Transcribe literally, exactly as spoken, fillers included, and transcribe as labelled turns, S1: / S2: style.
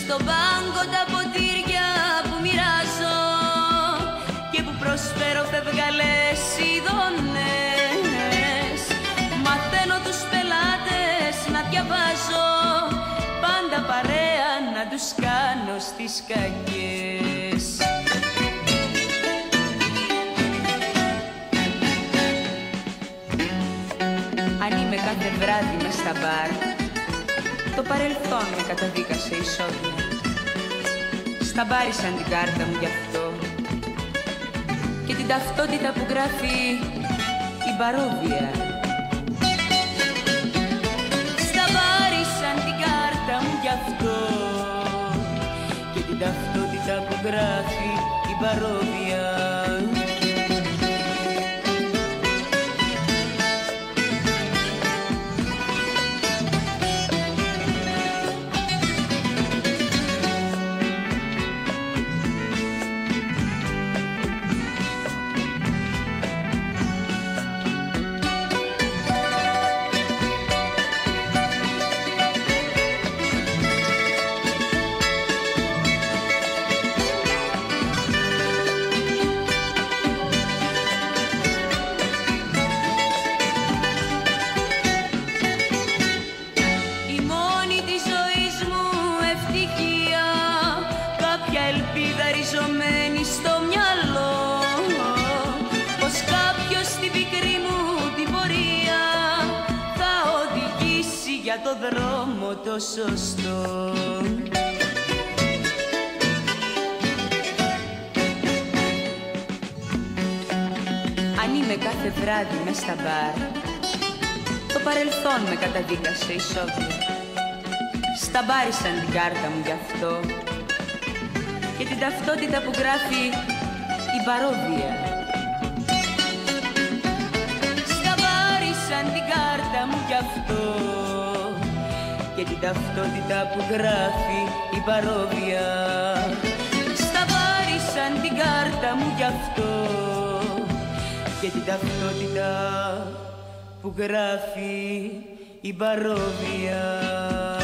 S1: στον πάγκο τα ποτήρια που μοιράζω και που προσφέρω φευγαλές ειδονές. Μαθαίνω τους πελάτες να διαβάζω, πάντα παρέα να τους κάνω στις κακές. Αν είμαι κάθε βράδυ μες στα μπαρ, το παρελθόν με καταδίκασε ισόβια. Σταμπάρισαν την κάρτα μου γι' αυτό και την ταυτότητα που γράφει η παρόβια. Σταμπάρισαν την κάρτα μου γι' αυτό και την ταυτότητα που γράφει η παρόβια. Ριζωμένη στο μυαλό, πως κάποιος στην πικρή μου την πορεία θα οδηγήσει για το δρόμο το σωστό. Αν είμαι κάθε βράδυ μες στα μπαρ, το παρελθόν με καταδίκασε ισόβια. Σταμπάρισαν την κάρτα μου γι' αυτό και την ταυτότητα που γράφει η παρόβια. Σταμπάρισαν την κάρτα μου γι' αυτό και την ταυτότητα που γράφει η παρόβια. Σταμπάρισαν την κάρτα μου γι' αυτό και την ταυτότητα που γράφει η παρόβια.